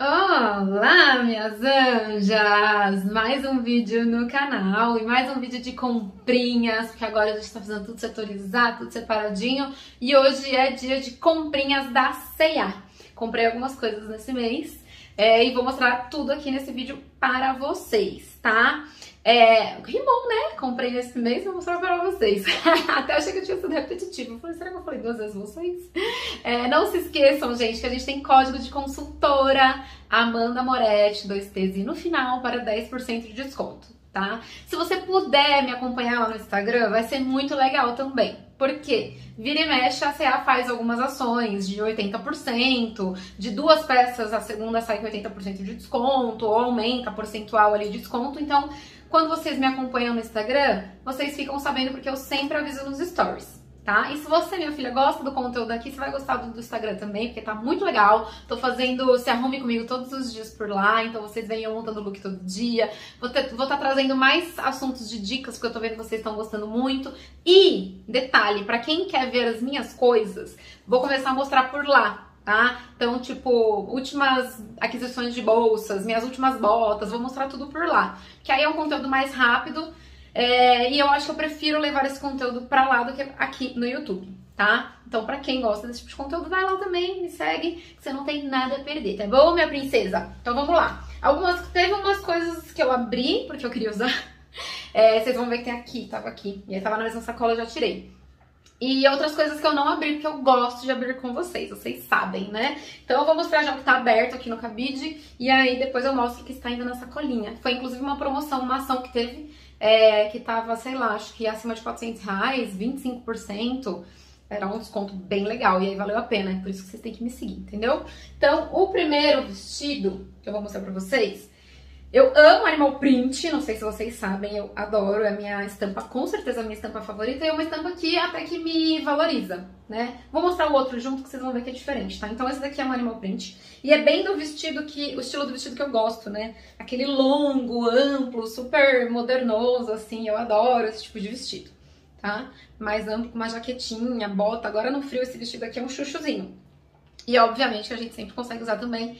Olá, minhas anjas! Mais um vídeo no canal e mais um vídeo de comprinhas, porque agora a gente tá fazendo tudo setorizado, tudo separadinho. E hoje é dia de comprinhas da C&A. Comprei algumas coisas nesse mês e vou mostrar tudo aqui nesse vídeo para vocês, tá? Rimou, né? Comprei nesse mês e vou mostrar para vocês. Até achei que eu tinha sido repetitivo. Eu falei, será que eu falei duas vezes vocês? Não se esqueçam, gente, que a gente tem código de consultora Amanda Moretti, 2T's e no final para 10% de desconto, tá? Se você puder me acompanhar lá no Instagram, vai ser muito legal também. Porque vira e mexe, a C&A faz algumas ações de 80%, de duas peças a segunda sai com 80% de desconto, ou aumenta a percentual ali de desconto. Então, quando vocês me acompanham no Instagram, vocês ficam sabendo porque eu sempre aviso nos stories, tá? E se você, minha filha, gosta do conteúdo aqui, você vai gostar do Instagram também, porque tá muito legal. Tô fazendo Se Arrume Comigo todos os dias por lá, então vocês venham montando look todo dia. Vou tá trazendo mais assuntos de dicas, porque eu tô vendo que vocês estão gostando muito. E, detalhe, pra quem quer ver as minhas coisas, vou começar a mostrar por lá, tá? Então, tipo, últimas aquisições de bolsas, minhas últimas botas, vou mostrar tudo por lá. Que aí é um conteúdo mais rápido. E eu acho que eu prefiro levar esse conteúdo pra lá do que aqui no YouTube, tá? Então, pra quem gosta desse tipo de conteúdo, vai lá também, me segue, que você não tem nada a perder, tá bom, minha princesa? Então, vamos lá. Teve umas coisas que eu abri, porque eu queria usar. Vocês vão ver que tem aqui, tava aqui. E aí tava na mesma sacola, eu já tirei. E outras coisas que eu não abri, porque eu gosto de abrir com vocês sabem, né? Então eu vou mostrar já o que tá aberto aqui no cabide, e aí depois eu mostro o que está indo na sacolinha. Foi inclusive uma promoção, uma ação que teve, que tava, sei lá, acho que acima de R$400, 25%. Era um desconto bem legal, e aí valeu a pena, por isso que vocês têm que me seguir, entendeu? Então, o primeiro vestido que eu vou mostrar pra vocês, eu amo animal print, não sei se vocês sabem, eu adoro, é a minha estampa, com certeza a minha estampa favorita, e é uma estampa que até que me valoriza, né? Vou mostrar o outro junto que vocês vão ver que é diferente, tá? Então esse daqui é um animal print, e é bem do vestido o estilo do vestido que eu gosto, né? Aquele longo, amplo, super modernoso, assim, eu adoro esse tipo de vestido, tá? Mais amplo, com uma jaquetinha, bota, agora no frio esse vestido aqui é um chuchuzinho. E obviamente que a gente sempre consegue usar também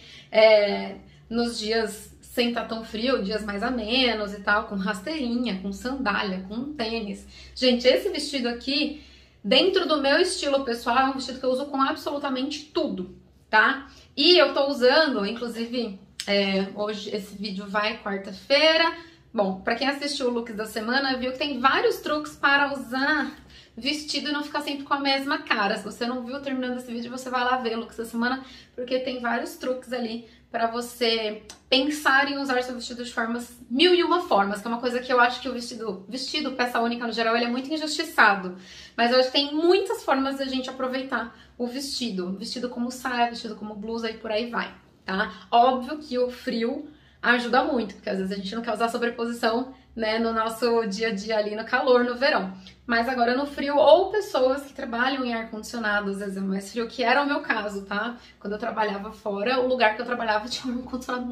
nos dias sem estar tão frio, dias mais amenos e tal, com rasteirinha, com sandália, com tênis. Gente, esse vestido aqui, dentro do meu estilo pessoal, é um vestido que eu uso com absolutamente tudo, tá? E eu tô usando, inclusive, hoje esse vídeo vai quarta-feira. Bom, pra quem assistiu o Looks da Semana, viu que tem vários truques para usar vestido e não ficar sempre com a mesma cara. Se você não viu terminando esse vídeo, você vai lá ver o Looks da Semana, porque tem vários truques ali para você pensar em usar seu vestido de formas, 1001 formas, que é uma coisa que eu acho que o vestido peça única no geral, ele é muito injustiçado. Mas eu acho que tem muitas formas de a gente aproveitar o vestido. Vestido como saia, vestido como blusa e por aí vai, tá? Óbvio que o frio ajuda muito, porque às vezes a gente não quer usar sobreposição, né, no nosso dia a dia ali no calor, no verão. Mas agora no frio, ou pessoas que trabalham em ar-condicionado, às vezes é mais frio, que era o meu caso, tá? Quando eu trabalhava fora, o lugar que eu trabalhava tinha um ar-condicionado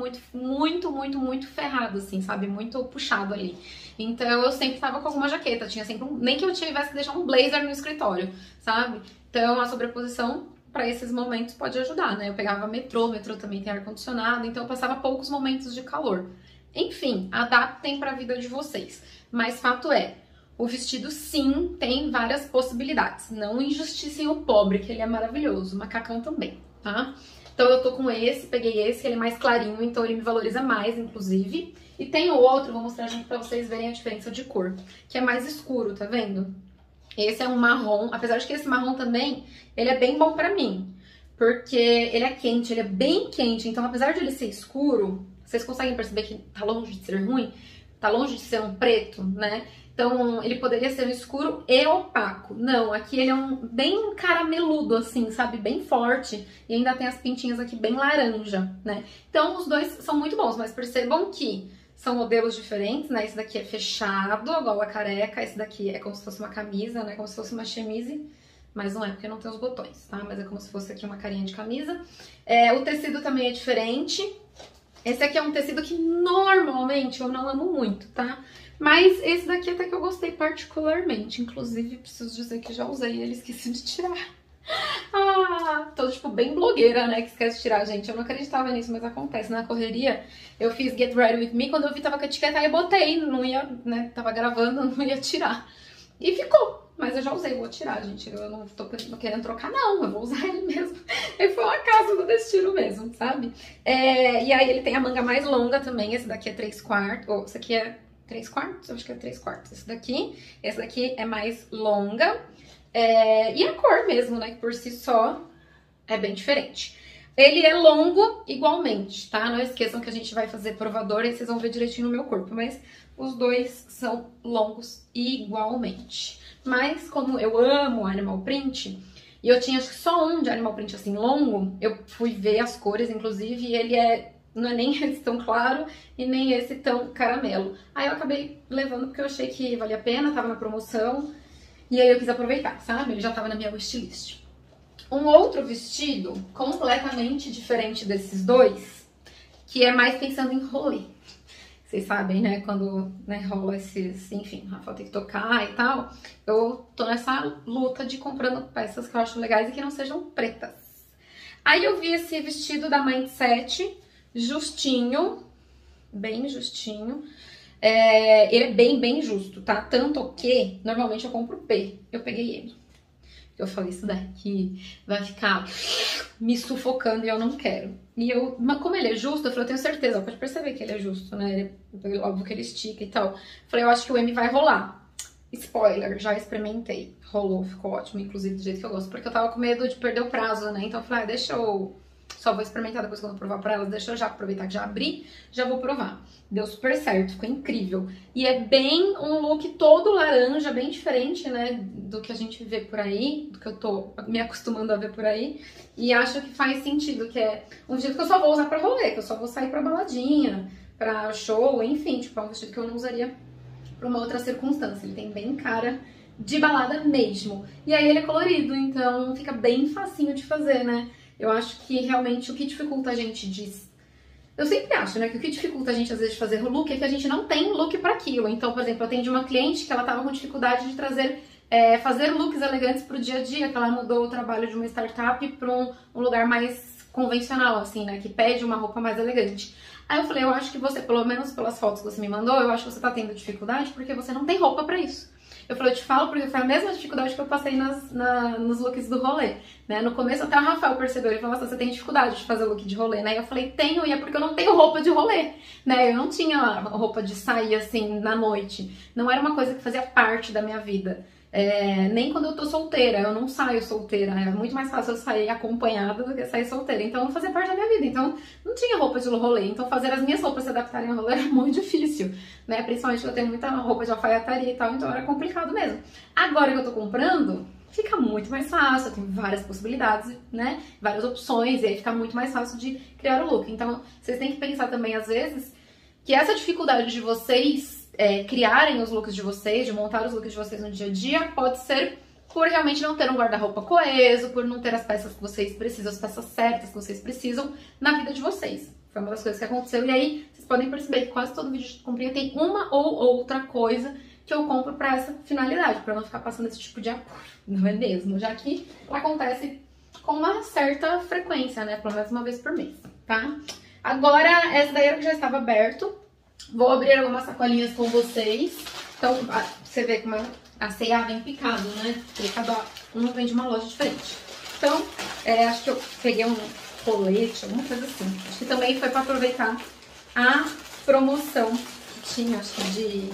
muito ferrado, assim, sabe? Muito puxado ali. Então eu sempre tava com alguma jaqueta, tinha sempre nem que eu tivesse que deixar um blazer no escritório, sabe? Então a sobreposição para esses momentos pode ajudar, né? Eu pegava metrô também tem ar-condicionado, então eu passava poucos momentos de calor. Enfim, adaptem para a vida de vocês. Mas fato é, o vestido sim tem várias possibilidades. Não injusticem o pobre, que ele é maravilhoso. O macacão também, tá? Então eu tô com esse, peguei esse, ele é mais clarinho, então ele me valoriza mais, inclusive. E tem o outro, vou mostrar junto pra vocês verem a diferença de cor, que é mais escuro, tá vendo? Esse é um marrom, apesar de que esse marrom também, ele é bem bom pra mim. Porque ele é quente, ele é bem quente, então apesar de ele ser escuro, vocês conseguem perceber que tá longe de ser ruim? Tá longe de ser um preto, né? Então, ele poderia ser um escuro e opaco. Não, aqui ele é um bem carameludo, assim, sabe? Bem forte. E ainda tem as pintinhas aqui bem laranja, né? Então, os dois são muito bons, mas percebam que são modelos diferentes, né? Esse daqui é fechado, igual a careca. Esse daqui é como se fosse uma camisa, né? Como se fosse uma chemise. Mas não é, porque não tem os botões, tá? Mas é como se fosse aqui uma carinha de camisa. O tecido também é diferente. Esse aqui é um tecido que normalmente eu não amo muito, tá? Mas esse daqui até que eu gostei particularmente. Inclusive, preciso dizer que já usei ele, esqueci de tirar. Ah, tô, tipo, bem blogueira, né, que esquece de tirar, gente. Eu não acreditava nisso, mas acontece. Na correria, eu fiz Get Ready With Me, quando eu vi tava com a etiqueta, aí eu botei, não ia, né, tava gravando, não ia tirar. E ficou, mas eu já usei, vou tirar, gente. Eu não tô querendo trocar, não, eu vou usar ele mesmo. Ele foi uma casa do destino mesmo, sabe? E aí ele tem a manga mais longa também, esse daqui é 3/4, ou esse aqui é 3/4? Eu acho que é 3/4. Esse daqui é mais longa. E a cor mesmo, né? Que por si só é bem diferente. Ele é longo igualmente, tá? Não esqueçam que a gente vai fazer provador e vocês vão ver direitinho no meu corpo, mas os dois são longos igualmente. Mas como eu amo animal print, e eu tinha acho que só um de animal print assim longo, eu fui ver as cores, inclusive, e ele não é nem esse tão claro e nem esse tão caramelo. Aí eu acabei levando porque eu achei que valia a pena, tava na promoção. E aí eu quis aproveitar, sabe? Ele já tava na minha wishlist. Um outro vestido completamente diferente desses dois, que é mais pensando em rolê. Vocês sabem, né? Quando, né, rola esses, enfim, a Rafa tem que tocar e tal. Eu tô nessa luta de comprando peças que eu acho legais e que não sejam pretas. Aí eu vi esse vestido da Mindset, justinho, bem justinho. Ele é bem justo, tá? Tanto que, normalmente eu compro P. Eu peguei M. Eu falei, isso daqui vai ficar me sufocando e eu não quero. Mas como ele é justo, eu falei, eu tenho certeza, pode perceber que ele é justo, né? Óbvio que ele estica e tal. Eu falei, eu acho que o M vai rolar. Spoiler, já experimentei. Rolou, ficou ótimo, inclusive do jeito que eu gosto. Porque eu tava com medo de perder o prazo, né? Então eu falei, deixa eu... Só vou experimentar depois quando eu provar pra elas. Deixa eu já aproveitar que já abri, já vou provar. Deu super certo, ficou incrível. E é bem um look todo laranja, bem diferente, né? Do que a gente vê por aí, do que eu tô me acostumando a ver por aí. E acho que faz sentido, que é um vestido que eu só vou usar pra rolê, que eu só vou sair pra baladinha, pra show, enfim. Tipo, é um vestido que eu não usaria pra uma outra circunstância. Ele tem bem cara de balada mesmo. E aí ele é colorido, então fica bem facinho de fazer, né? Eu acho que realmente o que dificulta a gente Eu sempre acho, né, que o que dificulta a gente às vezes de fazer look é que a gente não tem look para aquilo. Então, por exemplo, eu atendi uma cliente que ela tava com dificuldade de fazer looks elegantes pro dia a dia, que ela mudou o trabalho de uma startup para um lugar mais convencional, assim, né, que pede uma roupa mais elegante. Aí eu falei, eu acho que você, pelo menos pelas fotos que você me mandou, eu acho que você tá tendo dificuldade porque você não tem roupa pra isso. Eu falei, eu te falo porque foi a mesma dificuldade que eu passei nos looks do rolê, né? No começo até o Rafael percebeu, ele falou, nossa, você tem dificuldade de fazer look de rolê, né? E eu falei, tenho, e é porque eu não tenho roupa de rolê, né? Eu não tinha roupa de sair, assim, na noite. Não era uma coisa que fazia parte da minha vida. Nem quando eu tô solteira, eu não saio solteira, é muito mais fácil eu sair acompanhada do que sair solteira, então não fazia parte da minha vida, então não tinha roupa de rolê, então fazer as minhas roupas se adaptarem ao rolê era muito difícil, né, principalmente porque eu tenho muita roupa de alfaiataria e tal, então era complicado mesmo. Agora que eu tô comprando, fica muito mais fácil, eu tenho várias possibilidades, né, várias opções, e aí fica muito mais fácil de criar o look, então vocês têm que pensar também às vezes que essa dificuldade de vocês criarem os looks de vocês, de montar os looks de vocês no dia a dia, pode ser por realmente não ter um guarda-roupa coeso, por não ter as peças que vocês precisam, as peças certas que vocês precisam na vida de vocês. Foi uma das coisas que aconteceu. E aí, vocês podem perceber que quase todo vídeo de comprinha tem uma ou outra coisa que eu compro pra essa finalidade, pra não ficar passando esse tipo de apuro, não é mesmo? Já que acontece com uma certa frequência, né? Pelo menos uma vez por mês, tá? Agora, essa daí era que já estava aberto. Vou abrir algumas sacolinhas com vocês. Então, você vê como a C&A vem picado, né? Porque cada um vem de uma loja diferente. Então, acho que eu peguei um colete, alguma coisa assim. Acho que também foi pra aproveitar a promoção que tinha, acho que de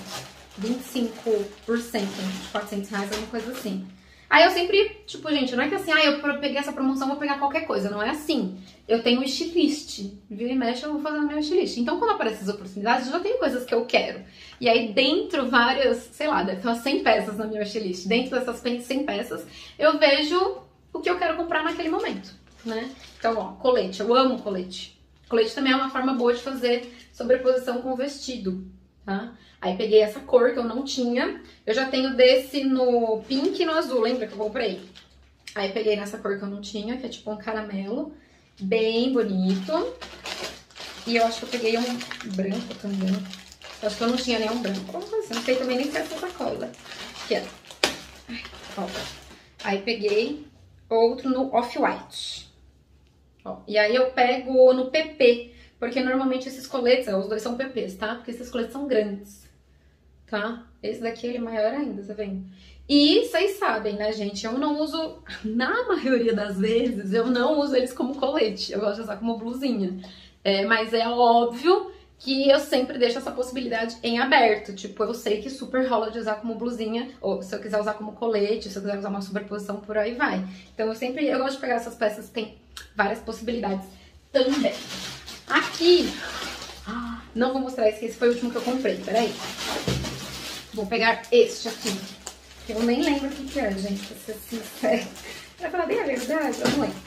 25%, de R$400, alguma coisa assim. Aí eu sempre, tipo, gente, não é que assim, eu peguei essa promoção, vou pegar qualquer coisa. Não é assim. Eu tenho um wishlist. Vira e mexe, eu vou fazendo meu wishlist. Então, quando aparecem as oportunidades, eu já tenho coisas que eu quero. E aí, dentro várias, sei lá, deve ter umas 100 peças na minha wishlist. Dentro dessas 100 peças, eu vejo o que eu quero comprar naquele momento, né? Então, ó, colete. Eu amo colete. Colete também é uma forma boa de fazer sobreposição com o vestido, tá? Aí peguei essa cor que eu não tinha. Eu já tenho desse no pink e no azul, lembra que eu comprei? Aí peguei nessa cor que eu não tinha, que é tipo um caramelo. Bem bonito. E eu acho que eu peguei um branco também. Eu acho que eu não tinha nenhum branco. Como assim? Não sei também nem se é essa sacola. Aqui, ó. Ó. Aí peguei outro no Off-White. E aí eu pego no PP, porque normalmente esses coletes, os dois são PPs, tá? Porque esses coletes são grandes, tá? Esse daqui ele é maior ainda, tá vendo? E vocês sabem, né, gente? Eu não uso, na maioria das vezes, eu não uso eles como colete. Eu gosto de usar como blusinha. Mas é óbvio que eu sempre deixo essa possibilidade em aberto. Tipo, eu sei que super rola de usar como blusinha, ou se eu quiser usar como colete, se eu quiser usar uma sobreposição, por aí vai. Então eu gosto de pegar essas peças que tem várias possibilidades também. Aqui, não vou mostrar esse, que esse foi o último que eu comprei, peraí. Vou pegar este aqui, que eu nem lembro o que é, gente, pra ser sincera. Pra falar bem a verdade, eu não lembro.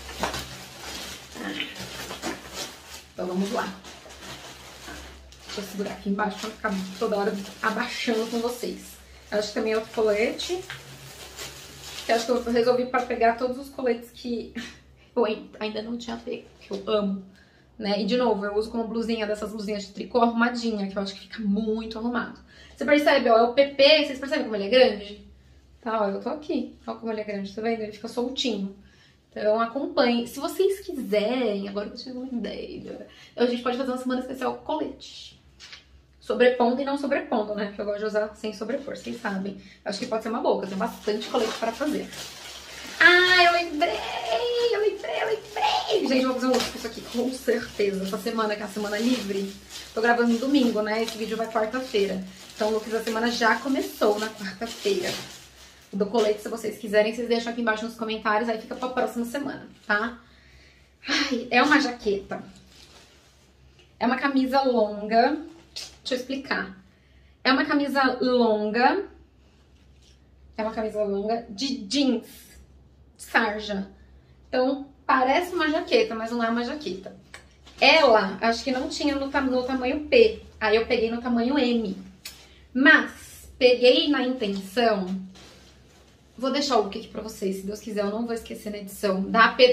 Então vamos lá. Deixa eu segurar aqui embaixo pra ficar toda hora abaixando com vocês. Acho que também é outro colete. Que acho que eu resolvi para pegar todos os coletes que eu ainda não tinha pego, que eu amo. Né? E de novo, eu uso como blusinha dessas blusinhas de tricô arrumadinha, que eu acho que fica muito arrumado. Você percebe, ó, é o PP, vocês percebem como ele é grande? Tá, ó, eu tô aqui, ó como ele é grande, tá vendo? Ele fica soltinho. Então acompanhe. Se vocês quiserem, agora eu tive uma ideia, a gente pode fazer uma semana especial com colete. Sobrepondo e não sobrepondo, né? Porque eu gosto de usar sem sobrepor, vocês sabem. Eu acho que pode ser uma boa, eu tenho bastante colete para fazer. Ah, eu lembrei! Gente, eu vou fazer um look com isso aqui, com certeza. Essa semana, que é a semana livre, tô gravando no domingo, né? Esse vídeo vai quarta-feira. Então o look da semana já começou na quarta-feira. O do colete, se vocês quiserem, vocês deixam aqui embaixo nos comentários, aí fica pra próxima semana, tá? Ai, é uma jaqueta. É uma camisa longa. Deixa eu explicar. É uma camisa longa. É uma camisa longa de jeans. Sarja. Então, parece uma jaqueta, mas não é uma jaqueta. Ela, acho que não tinha no tamanho P. Aí eu peguei no tamanho M. Mas, peguei na intenção... Vou deixar o look aqui pra vocês, se Deus quiser, eu não vou esquecer na edição.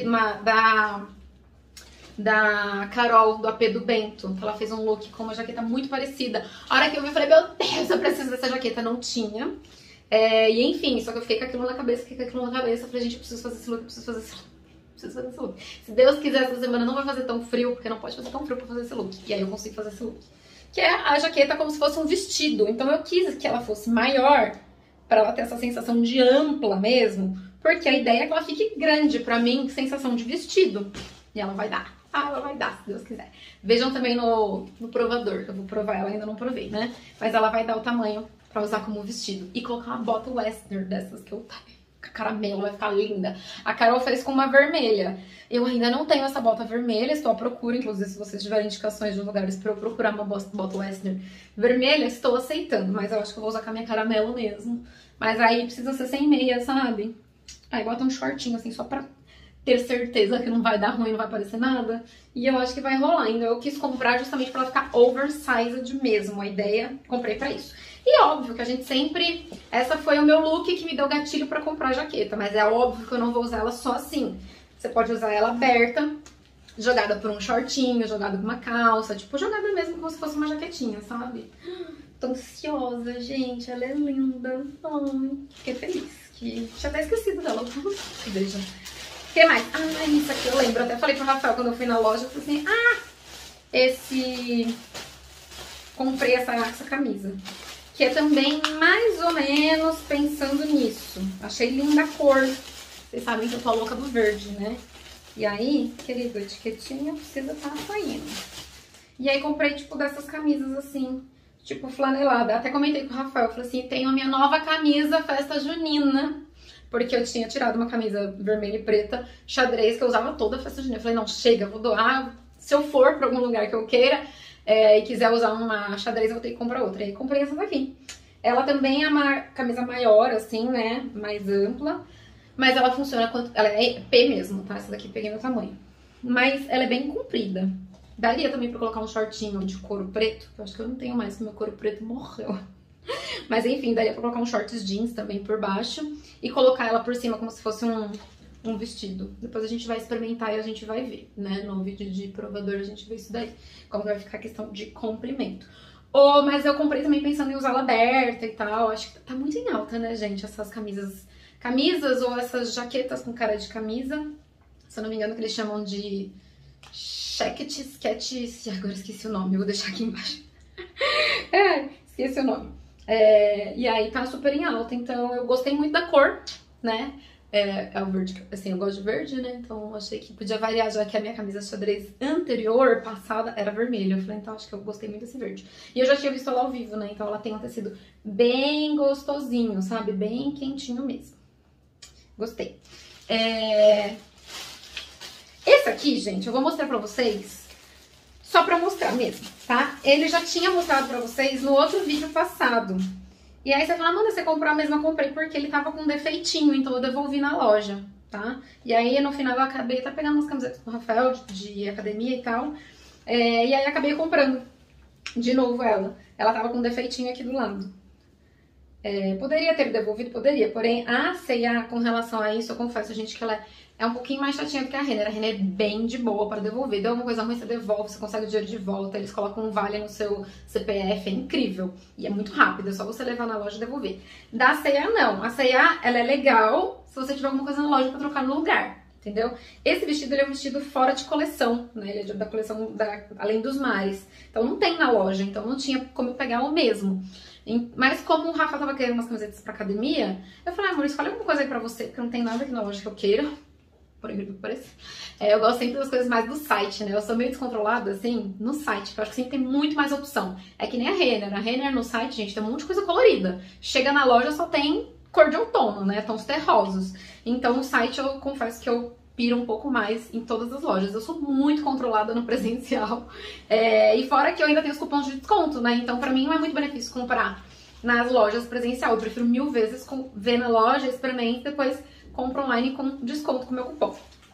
Da Carol, do AP do Bento, que ela fez um look com uma jaqueta muito parecida. A hora que eu vi, eu falei, meu Deus, eu preciso dessa jaqueta. Não tinha. E enfim, só que eu fiquei com aquilo na cabeça, Eu falei, gente, eu preciso fazer esse look, preciso fazer esse look. Se Deus quiser, essa semana não vai fazer tão frio, porque não pode fazer tão frio pra fazer esse look. E aí eu consigo fazer esse look. Que é a jaqueta como se fosse um vestido. Então eu quis que ela fosse maior, pra ela ter essa sensação de ampla mesmo. Porque a ideia é que ela fique grande, pra mim, sensação de vestido. E ela vai dar. Ela vai dar, se Deus quiser. Vejam também no provador, que eu vou provar, ela ainda não provei, né? Mas ela vai dar o tamanho pra usar como vestido. E colocar uma bota Western dessas que eu tenho. Com caramelo, vai ficar linda. A Carol fez com uma vermelha. Eu ainda não tenho essa bota vermelha, estou à procura. Inclusive, se vocês tiverem indicações de lugares pra eu procurar uma bota Western vermelha, estou aceitando. Mas eu acho que eu vou usar com a minha caramelo mesmo. Mas aí precisa ser sem meia, sabe? Aí bota um shortinho assim, só pra ter certeza que não vai dar ruim, não vai aparecer nada. E eu acho que vai rolar. Então eu quis comprar justamente pra ela ficar oversized mesmo. A ideia, comprei pra isso. E óbvio que a gente sempre... Essa foi o meu look que me deu gatilho pra comprar a jaqueta. Mas é óbvio que eu não vou usar ela só assim. Você pode usar ela aberta, jogada por um shortinho, jogada por uma calça. Tipo, jogada mesmo como se fosse uma jaquetinha, sabe? Tô ansiosa, gente. Ela é linda. Ai, fiquei feliz. Que... Tinha até esquecido dela. Veja. O que mais? Ah, isso aqui eu lembro. Eu até falei pro Rafael quando eu fui na loja. Eu falei assim, comprei essa camisa. Que é também mais ou menos pensando nisso. Achei linda a cor. Vocês sabem que eu tô louca do verde, né? E aí, querido, a etiquetinha precisa estar saindo. E aí comprei, tipo, dessas camisas assim, tipo flanelada. Até comentei com o Rafael, falei assim, tenho a minha nova camisa festa junina. Porque eu tinha tirado uma camisa vermelha e preta, xadrez, que eu usava toda a festa junina. Eu falei, não, chega, vou doar. Se eu for pra algum lugar que eu queira e quiser usar uma xadrez, eu vou ter que comprar outra. E aí comprei essa daqui. Ela também é uma camisa maior, assim, né, mais ampla. Mas ela funciona, ela é P mesmo, tá? Essa daqui eu peguei no tamanho. Mas ela é bem comprida. Daria também pra colocar um shortinho de couro preto, que eu acho que eu não tenho mais, porque meu couro preto morreu. Mas enfim, daria pra colocar um shorts jeans também por baixo e colocar ela por cima como se fosse um vestido. Depois a gente vai experimentar e a gente vai ver, né? No vídeo de provador a gente vê isso daí, como vai ficar a questão de comprimento. Mas eu comprei também pensando em usá-la aberta e tal. Acho que tá muito em alta, né, gente? Essas camisas camisas ou essas jaquetas com cara de camisa. Se eu não me engano, que eles chamam de sketch, agora esqueci o nome, eu vou deixar aqui embaixo. Esqueci o nome. E aí tá super em alta, então eu gostei muito da cor, né? É o verde, assim, eu gosto de verde, né? Então eu achei que podia variar, já que a minha camisa xadrez anterior, passada, era vermelha. Eu falei, então acho que eu gostei muito desse verde. E eu já tinha visto ela ao vivo, né? Então ela tem um tecido bem gostosinho, sabe? Bem quentinho mesmo. Gostei. Esse aqui, gente, eu vou mostrar pra vocês, só pra mostrar mesmo, tá? Ele já tinha mostrado pra vocês no outro vídeo passado. E aí você fala, Amanda, você comprou a mesma? Eu comprei porque ele tava com um defeitinho, então eu devolvi na loja, tá? E aí no final eu acabei até pegando umas camisetas com o Rafael de academia e tal. E aí acabei comprando de novo ela. Ela tava com um defeitinho aqui do lado. Poderia ter devolvido, poderia. Porém, a C&A, com relação a isso, eu confesso, gente, que ela é um pouquinho mais chatinha do que a Renner. A Renner é bem de boa para devolver. Deu alguma coisa ruim, você devolve, você consegue o dinheiro de volta. Eles colocam um vale no seu CPF, é incrível. E é muito rápido, é só você levar na loja e devolver. Da C&A, não. A C&A, ela é legal se você tiver alguma coisa na loja para trocar no lugar. Entendeu? Esse vestido, ele é um vestido fora de coleção, né? Ele é da coleção Além dos Mares. Então não tem na loja, então não tinha como eu pegar o mesmo. Mas como o Rafa tava querendo umas camisetas pra academia, eu falei, amor, escolhe alguma coisa aí pra você, porque não tem nada aqui na loja que eu queira. Por incrível que pareça. Eu gosto sempre das coisas mais do site, né? Eu sou meio descontrolada, assim, no site, porque eu acho que sempre tem muito mais opção. É que nem a Renner. A Renner no site, gente, tem um monte de coisa colorida. Chega na loja, só tem cor de outono, né? Tons terrosos. Então, no site, eu confesso que eu piro um pouco mais em todas as lojas. Eu sou muito controlada no presencial. E fora que eu ainda tenho os cupons de desconto, né? Então, pra mim, não é muito benefício comprar nas lojas presencial. Eu prefiro 1000 vezes ver na loja, experimento, depois compro online com desconto com o meu cupom.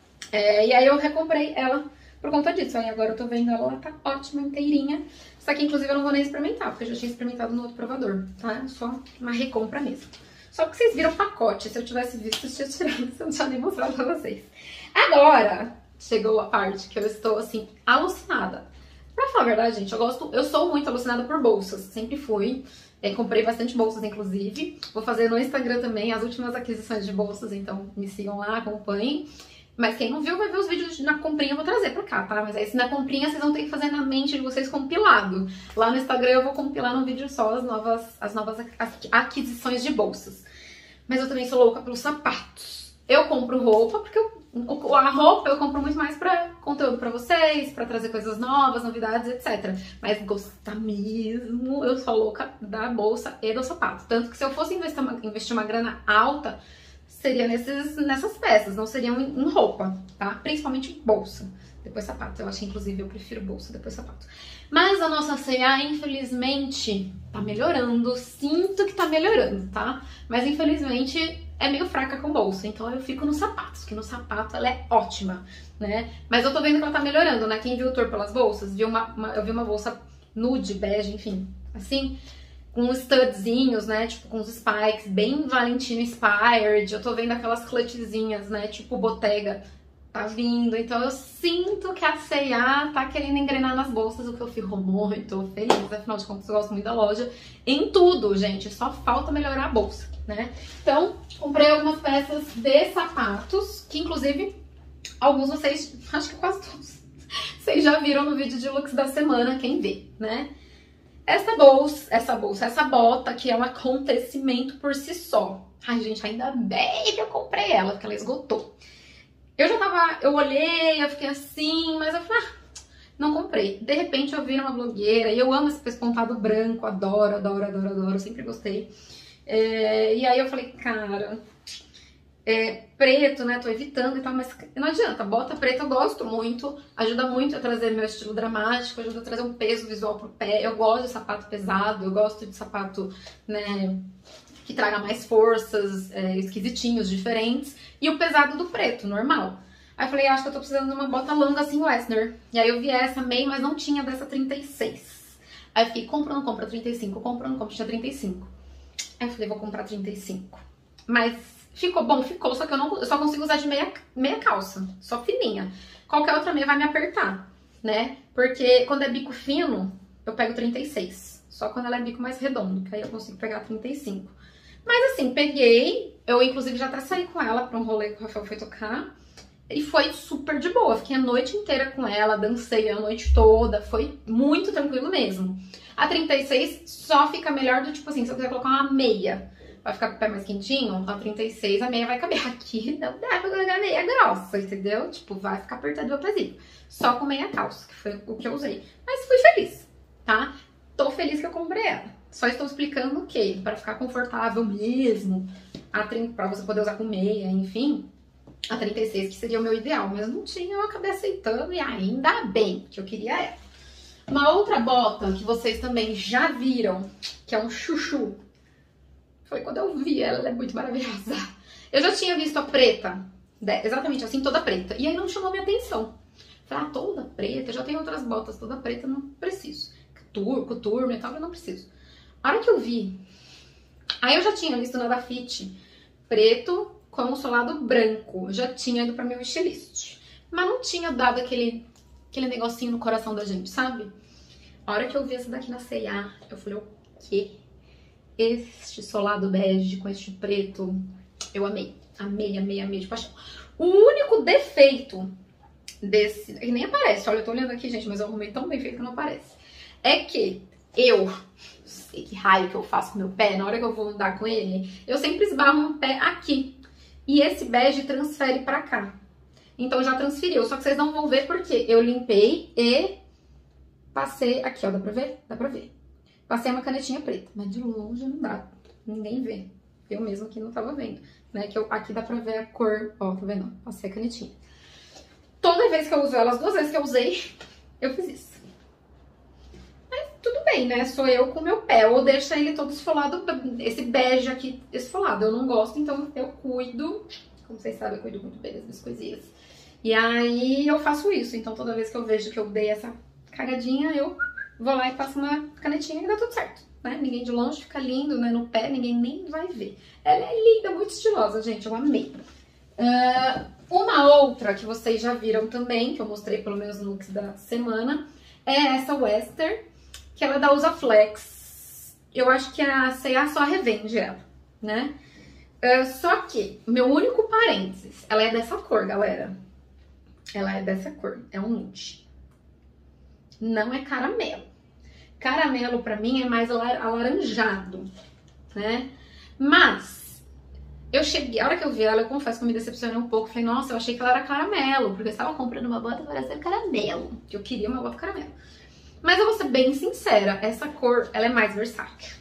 E aí eu recomprei ela por conta disso. Aí agora eu tô vendo ela tá ótima, inteirinha. Isso aqui, inclusive, eu não vou nem experimentar, porque eu já tinha experimentado no outro provador, tá? Só uma recompra mesmo. Só porque vocês viram o pacote. Se eu tivesse visto, eu tinha tirado. Eu não tinha nem mostrado pra vocês. Agora, chegou a parte que eu estou, assim, alucinada. Pra falar a verdade, gente, eu sou muito alucinada por bolsas. Sempre fui. Comprei bastante bolsas, inclusive. Vou fazer no Instagram também as últimas aquisições de bolsas, então me sigam lá, acompanhem. Mas quem não viu, vai ver os vídeos na comprinha, eu vou trazer pra cá, tá? Mas aí, se na comprinha, vocês vão ter que fazer na mente de vocês compilado. Lá no Instagram eu vou compilar num vídeo só as novas aquisições de bolsas. Mas eu também sou louca pelos sapatos. Eu compro roupa, porque a roupa eu compro muito mais pra conteúdo pra vocês, pra trazer coisas novas, novidades, etc. Mas gostar mesmo, eu sou louca da bolsa e do sapato. Tanto que se eu fosse investir uma grana alta, seria nessas peças, não seriam em roupa, tá? Principalmente em bolsa. Depois sapato. Eu acho que, inclusive, eu prefiro bolsa, depois sapato. Mas a nossa C&A, infelizmente, tá melhorando. Sinto que tá melhorando, tá? Mas, infelizmente, é meio fraca com bolsa. Então, eu fico nos sapatos, porque no sapato ela é ótima, né? Mas eu tô vendo que ela tá melhorando, né? Quem viu o tour pelas bolsas, eu vi uma bolsa nude, bege, enfim, assim, com studzinhos, né? Tipo, com os spikes, bem Valentino inspired. Eu tô vendo aquelas clutchzinhas, né? Tipo, Bottega. Tá vindo, então eu sinto que a C&A tá querendo engrenar nas bolsas, o que eu fico muito feliz, afinal de contas eu gosto muito da loja, em tudo, gente, só falta melhorar a bolsa, né? Então, comprei algumas peças de sapatos, que inclusive, alguns vocês, acho que quase todos, vocês já viram no vídeo de looks da semana, quem vê, né? Essa bota, que é um acontecimento por si só. Ai, gente, ainda bem que eu comprei ela, porque ela esgotou. Eu olhei, eu fiquei assim, mas eu falei, não comprei. De repente eu vi uma blogueira, e eu amo esse pespontado branco, adoro, sempre gostei. E aí eu falei, cara, preto, né, tô evitando e tal, mas não adianta, bota preta eu gosto muito, ajuda muito a trazer meu estilo dramático, ajuda a trazer um peso visual pro pé, eu gosto de sapato pesado, eu gosto de sapato, né, que traga mais forças, esquisitinhos, diferentes, e o pesado do preto, normal. Aí eu falei, acho que eu tô precisando de uma bota longa assim, Westner. E aí eu vi essa meio, mas não tinha dessa 36. Aí eu fiquei, compra ou não compra 35? Compra ou não compra? Tinha 35. Aí eu falei, vou comprar 35. Mas ficou bom, ficou, só que eu só consigo usar de meia calça, só fininha. Qualquer outra meia vai me apertar, né? Porque quando é bico fino, eu pego 36. Só quando ela é bico mais redondo, que aí eu consigo pegar 35. Mas assim, peguei, eu inclusive já até saí com ela pra um rolê que o Rafael foi tocar. E foi super de boa, fiquei a noite inteira com ela, dancei a noite toda, foi muito tranquilo mesmo. A 36 só fica melhor do tipo assim, se eu quiser colocar uma meia, vai ficar com o pé mais quentinho, a 36 a meia vai caber. Aqui não dá pra colocar meia grossa, entendeu? Tipo, vai ficar apertado meu pezinho. Só com meia calça, que foi o que eu usei. Mas fui feliz, tá? Tô feliz que eu comprei ela. Só estou explicando o quê? Pra ficar confortável mesmo, pra você poder usar com meia, enfim... A 36, que seria o meu ideal, mas não tinha, eu acabei aceitando e ainda bem, que eu queria ela. Uma outra bota que vocês também já viram, que é um chuchu, foi quando eu vi ela, ela é muito maravilhosa. Eu já tinha visto a preta, exatamente assim, toda preta, e aí não chamou minha atenção. Falei, toda preta, já tenho outras botas toda preta, não preciso. Coturno e tal, eu não preciso. A hora que eu vi, aí eu já tinha visto na da Fit, preto, com o solado branco, já tinha ido pra meu wishlist. Mas não tinha dado aquele negocinho no coração da gente, sabe? A hora que eu vi essa daqui na C&A, eu falei, o quê? Este solado bege com este preto, eu amei. Amei, amei, amei de paixão. O único defeito desse... que nem aparece, olha, eu tô olhando aqui, gente, mas eu arrumei tão bem feito que não aparece. É que eu... não sei que raio que eu faço com meu pé, na hora que eu vou andar com ele, eu sempre esbarro um pé aqui. E esse bege transfere pra cá. Então já transferiu, só que vocês não vão ver porque eu limpei e passei... aqui, ó, dá pra ver? Dá pra ver. Passei uma canetinha preta, mas de longe não dá. Ninguém vê. Eu mesmo que não tava vendo, né? Que aqui dá pra ver a cor, ó, tá vendo? Passei a canetinha. Toda vez que eu uso ela, as 2 vezes que eu usei, eu fiz isso. Mas tudo bem, né? Sou eu com o meu pé. Ou deixa ele todo esfolado, esse bege aqui esfolado. Eu não gosto, então eu cuido. Como vocês sabem, eu cuido muito bem das minhas coisinhas. E aí eu faço isso. Então toda vez que eu vejo que eu dei essa cagadinha, eu vou lá e passo uma canetinha e dá tudo certo, né? Ninguém de longe, fica lindo, né? No pé, ninguém nem vai ver. Ela é linda, muito estilosa, gente. Eu amei. Uma outra que vocês já viram também, que eu mostrei pelo menos no looks da semana, é essa Wester, que ela é da Usaflex. Eu acho que a C&A só revende ela, né? Só que, meu único parênteses, ela é dessa cor, galera. Ela é dessa cor, é um nude. Não é caramelo. Caramelo pra mim é mais alaranjado, né? Mas, eu cheguei, a hora que eu vi ela, eu confesso que eu me decepcionei um pouco. Falei, nossa, eu achei que ela era caramelo, porque eu estava comprando uma bota para ser caramelo. Que eu queria uma bota caramelo. Mas eu vou ser bem sincera, essa cor, ela é mais versátil.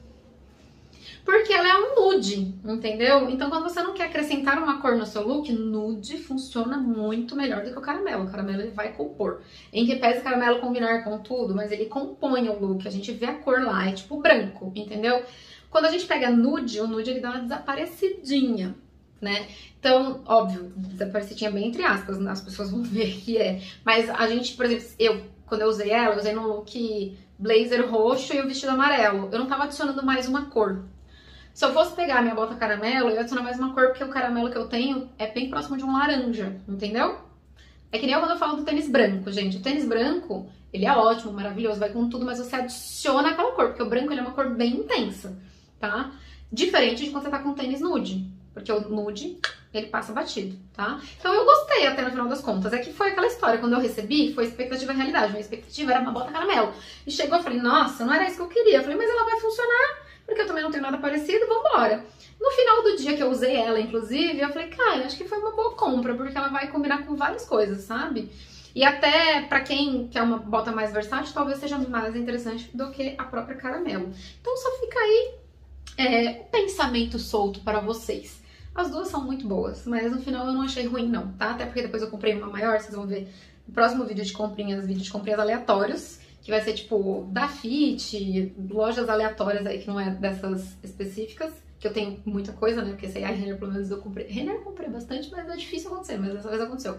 Porque ela é um nude, entendeu? Então quando você não quer acrescentar uma cor no seu look, nude funciona muito melhor do que o caramelo. O caramelo ele vai compor. Em que pese o caramelo combinar com tudo, mas ele compõe o look. A gente vê a cor lá, é tipo branco, entendeu? Quando a gente pega nude, o nude ele dá uma desaparecidinha, né? Então, óbvio, desaparecidinha bem entre aspas, né? As pessoas vão ver que é. Mas a gente, por exemplo, quando eu usei ela, eu usei num look blazer roxo e o vestido amarelo. Eu não tava adicionando mais uma cor. Se eu fosse pegar a minha bota caramelo, eu ia adicionar mais uma cor, porque o caramelo que eu tenho é bem próximo de um laranja, entendeu? É que nem quando eu falo do tênis branco, gente. O tênis branco, ele é ótimo, maravilhoso, vai com tudo, mas você adiciona aquela cor, porque o branco ele é uma cor bem intensa, tá? Diferente de quando você tá com tênis nude, porque o nude, ele passa batido, tá? Então eu gostei até no final das contas. É que foi aquela história, quando eu recebi, foi expectativa e realidade. Minha expectativa era uma bota caramelo. E chegou, eu falei, nossa, não era isso que eu queria. Eu falei, mas ela vai funcionar, porque eu também não tenho nada parecido, vambora. No final do dia que eu usei ela, inclusive, eu falei, cara, acho que foi uma boa compra, porque ela vai combinar com várias coisas, sabe? E até pra quem quer uma bota mais versátil, talvez seja mais interessante do que a própria caramelo. Então só fica aí um pensamento solto para vocês. As duas são muito boas, mas no final eu não achei ruim não, tá? Até porque depois eu comprei uma maior, vocês vão ver no próximo vídeo de comprinhas aleatórios, que vai ser tipo da Fit, lojas aleatórias aí que não é dessas específicas, que eu tenho muita coisa, né? Porque sei, a Renner pelo menos eu comprei. Renner eu comprei bastante, mas é difícil acontecer, mas dessa vez aconteceu.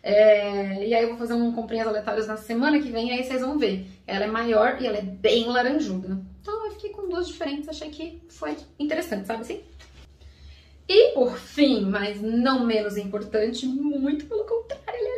E aí eu vou fazer um comprinhas aleatórias na semana que vem, aí vocês vão ver. Ela é maior e ela é bem laranjuda. Então eu fiquei com duas diferentes, achei que foi interessante, sabe assim? E por fim, mas não menos importante, muito pelo contrário, ele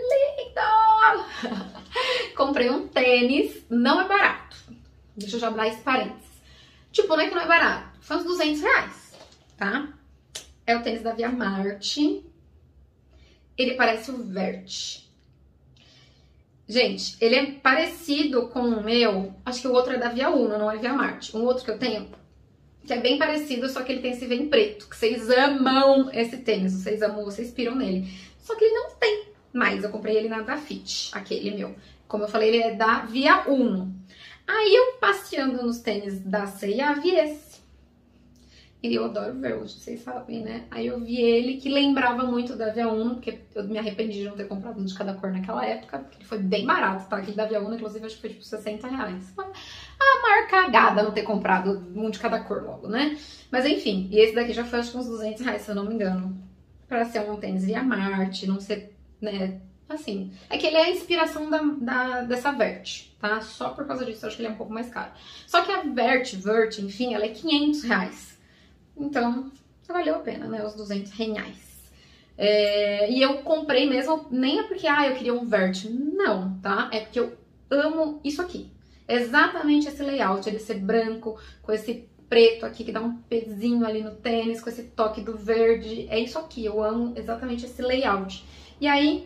é lindo! Comprei um tênis, não é barato. Deixa eu já dar esse parênteses. Tipo, não é que não é barato, foi uns R$200. tá? É o tênis da Via Marte. Ele parece o Vert. Gente, ele é parecido com o meu. Acho que o outro é da Via Uno, não é Via Marte. Um outro que eu tenho, que é bem parecido, só que ele tem esse vem preto. Que vocês amam esse tênis. Vocês amam, vocês piram nele. Só que ele não tem mais. Eu comprei ele na Dafit, aquele meu. Como eu falei, ele é da Via Uno. Aí eu passeando nos tênis da C&A, vi esse. E eu adoro verde, vocês sabem, né? Aí eu vi ele, que lembrava muito da Via Uno, porque eu me arrependi de não ter comprado um de cada cor naquela época, porque ele foi bem barato, tá? Aquele da Via Uno, inclusive, acho que foi tipo R$60. A maior cagada não ter comprado um de cada cor logo, né? Mas enfim, e esse daqui já foi acho que uns R$200, se eu não me engano. Pra ser um tênis Via Marte, não ser, né? Assim, é que ele é a inspiração dessa Vert, tá? Só por causa disso eu acho que ele é um pouco mais caro. Só que a Vert, enfim, ela é R$500. Então, valeu a pena, né? Os R$200. E eu comprei mesmo, nem é porque, eu queria um Vert. Não, tá? É porque eu amo isso aqui. Exatamente esse layout, ele ser branco, com esse preto aqui, que dá um pezinho ali no tênis, com esse toque do verde. É isso aqui, eu amo exatamente esse layout. E aí,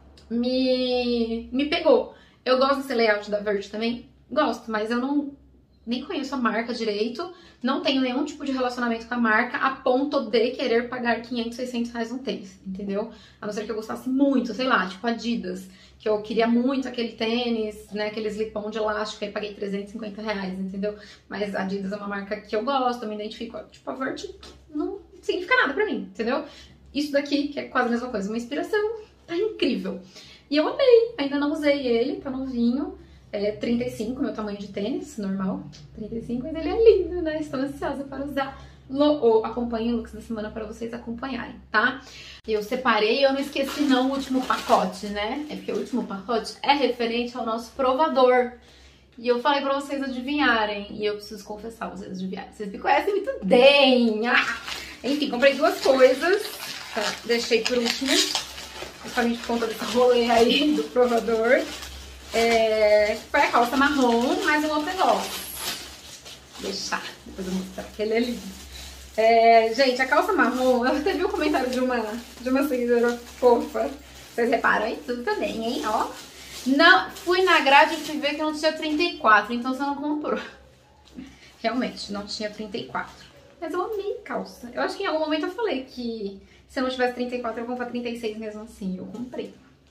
me pegou. Eu gosto desse layout da Vert também? Gosto, mas eu nem conheço a marca direito, não tenho nenhum tipo de relacionamento com a marca a ponto de querer pagar R$500, R$600 um tênis, entendeu? A não ser que eu gostasse muito, sei lá, tipo Adidas, que eu queria muito aquele tênis, né, aquele slip-on de elástico, aí paguei R$350, entendeu? Mas a Adidas é uma marca que eu gosto, eu me identifico, tipo, a Vert não significa nada pra mim, entendeu? Isso daqui, que é quase a mesma coisa, uma inspiração, tá incrível. E eu amei, ainda não usei ele, tá novinho. 35, meu tamanho de tênis, normal, 35, mas ele é lindo, né? Estou ansiosa para usar. Acompanhem o looks da semana para vocês acompanharem, tá? Eu separei, eu não esqueci não o último pacote, né? É porque o último pacote é referente ao nosso provador. E eu falei pra vocês adivinharem, e eu preciso confessar, vocês adivinharem. Vocês me conhecem muito bem! Enfim, comprei duas coisas, tá? Deixei por último, justamente por conta desse rolê aí do provador. Foi a calça marrom, mais um outro negócio. Deixar, depois eu vou mostrar, que ele é lindo. Gente, a calça marrom, eu até vi um comentário de uma seguidora fofa. Vocês reparam aí? Tudo também, hein? Ó. Não, fui na grade e fui ver que não tinha 34, então você não comprou. Realmente, não tinha 34. Mas eu amei calça. Eu acho que em algum momento eu falei que se eu não tivesse 34, eu vou comprar 36 mesmo assim. Eu comprei.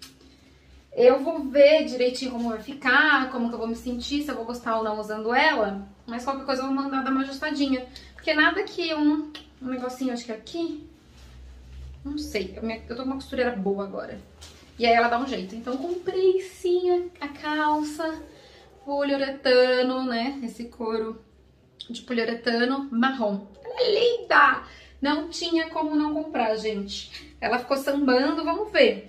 Eu vou ver direitinho como vai ficar, como que eu vou me sentir, se eu vou gostar ou não usando ela. Mas qualquer coisa eu vou mandar dar uma ajustadinha. Porque nada que um negocinho, acho que aqui... Não sei, eu tô com uma costureira boa agora. E aí ela dá um jeito. Então comprei sim a calça poliuretano, né? Esse couro de poliuretano marrom. Ela é linda! Não tinha como não comprar, gente. Ela ficou sambando, vamos ver.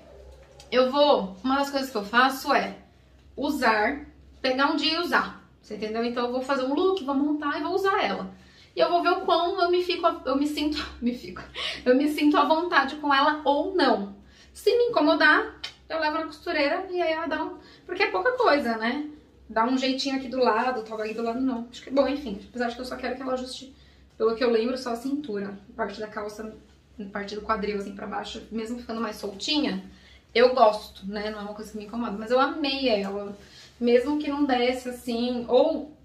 Uma das coisas que eu faço é usar, pegar um dia e usar, você entendeu? Então eu vou fazer um look, vou montar e vou usar ela. E eu vou ver o quão eu me sinto à vontade com ela ou não. Se me incomodar, eu levo na costureira e aí ela dá porque é pouca coisa, né? Dá um jeitinho aqui do lado, talvez aqui do lado não. Acho que, bom, enfim, apesar de que eu só quero que ela ajuste, pelo que eu lembro, só a cintura. Parte da calça, parte do quadril assim pra baixo, mesmo ficando mais soltinha. Eu gosto, né? Não é uma coisa que me incomoda, mas eu amei ela. Mesmo que não desse assim, ou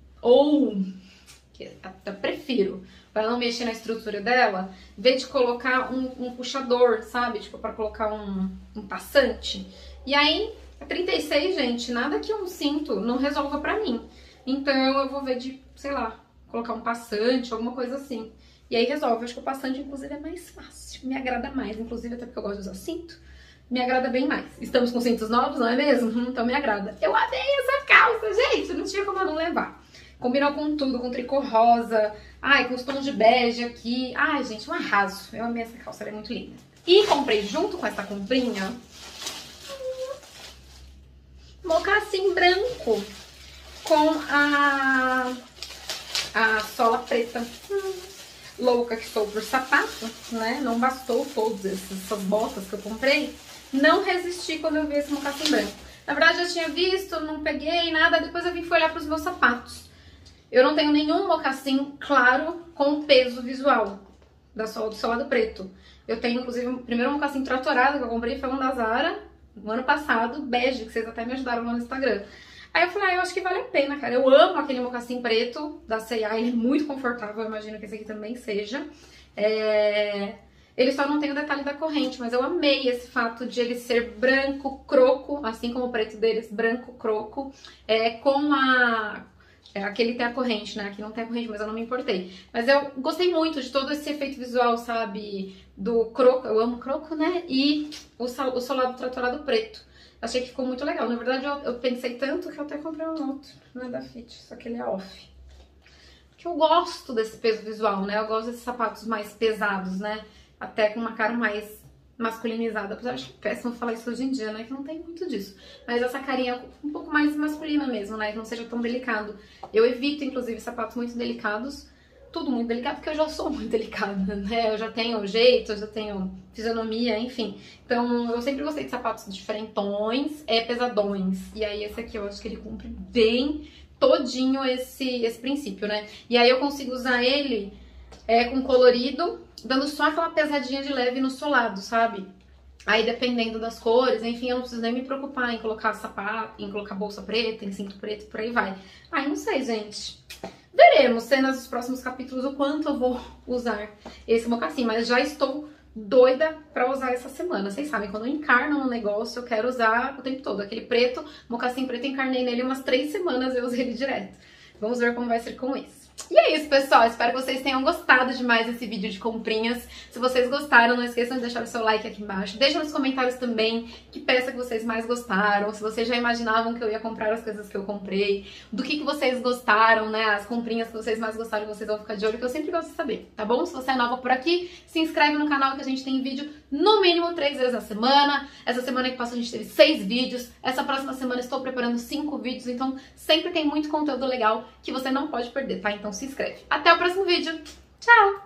que eu prefiro, para não mexer na estrutura dela, em vez de colocar um puxador, sabe? Tipo, para colocar um passante. E aí, a 36, gente, nada que um cinto não resolva pra mim. Então eu vou ver de, sei lá, colocar um passante, alguma coisa assim. E aí resolve. Acho que o passante, inclusive, é mais fácil. Me agrada mais, inclusive, até porque eu gosto de usar cinto. Me agrada bem mais. Estamos com cintos novos, não é mesmo? Então me agrada. Eu amei essa calça, gente. Não tinha como eu não levar. Combinou com tudo, com tricô rosa. Ai, com os tons de bege aqui. Ai, gente, um arraso. Eu amei essa calça, ela é muito linda. E comprei junto com essa comprinha mocassim branco com a sola preta. Louca que sou por sapato, né? Não bastou todas essas botas que eu comprei. Não resisti quando eu vi esse mocassim branco. Na verdade, eu tinha visto, não peguei nada. Depois eu vim olhar para os meus sapatos. Eu não tenho nenhum mocassim claro com peso visual. do solado preto. Eu tenho, inclusive, o primeiro mocassim tratorado que eu comprei foi um da Zara, no ano passado, bege, que vocês até me ajudaram lá no Instagram. Aí eu falei, eu acho que vale a pena, cara. Eu amo aquele mocassim preto da C&A, ele é muito confortável, eu imagino que esse aqui também seja. Ele só não tem o detalhe da corrente, mas eu amei esse fato de ele ser branco croco, assim como o preto deles, branco croco, com aqui ele tem a corrente, né? Aqui não tem a corrente, mas eu não me importei. Mas eu gostei muito de todo esse efeito visual, sabe? Do croco, eu amo croco, né? E o solado tratorado preto. Achei que ficou muito legal. Na verdade, eu pensei tanto que eu até comprei um outro, não é da Fit, só que ele é off. Porque eu gosto desse peso visual, né? Eu gosto desses sapatos mais pesados, né? Até com uma cara mais masculinizada. Apesar de que é péssimo falar isso hoje em dia, né? Que não tem muito disso. Mas essa carinha um pouco mais masculina mesmo, né? Que não seja tão delicado. Eu evito, inclusive, sapatos muito delicados. Tudo muito delicado, porque eu já sou muito delicada, né? Eu já tenho jeito, eu já tenho fisionomia, enfim. Então, eu sempre gostei de sapatos diferentões, pesadões. E aí, esse aqui eu acho que ele cumpre bem todinho esse princípio, né? E aí eu consigo usar ele com colorido, dando só aquela pesadinha de leve no solado, sabe? Aí dependendo das cores, enfim, eu não preciso nem me preocupar em colocar sapato, em colocar bolsa preta, em cinto preto, por aí vai. Ai, não sei, gente. Veremos cenas dos próximos capítulos o quanto eu vou usar esse mocassim, mas já estou doida pra usar essa semana. Vocês sabem, quando eu encarno no negócio, eu quero usar o tempo todo. Aquele preto, mocassim preto, encarnei nele umas 3 semanas, eu usei ele direto. Vamos ver como vai ser com esse. E é isso, pessoal. Espero que vocês tenham gostado demais desse vídeo de comprinhas. Se vocês gostaram, não esqueçam de deixar o seu like aqui embaixo. Deixa nos comentários também que peça que vocês mais gostaram. Se vocês já imaginavam que eu ia comprar as coisas que eu comprei. Do que vocês gostaram, né? As comprinhas que vocês mais gostaram, vocês vão ficar de olho, que eu sempre gosto de saber, tá bom? Se você é nova por aqui, se inscreve no canal que a gente tem vídeo no mínimo 3 vezes na semana. Essa semana que passou a gente teve 6 vídeos. Essa próxima semana estou preparando 5 vídeos. Então sempre tem muito conteúdo legal que você não pode perder, tá? Então se inscreve. Até o próximo vídeo. Tchau!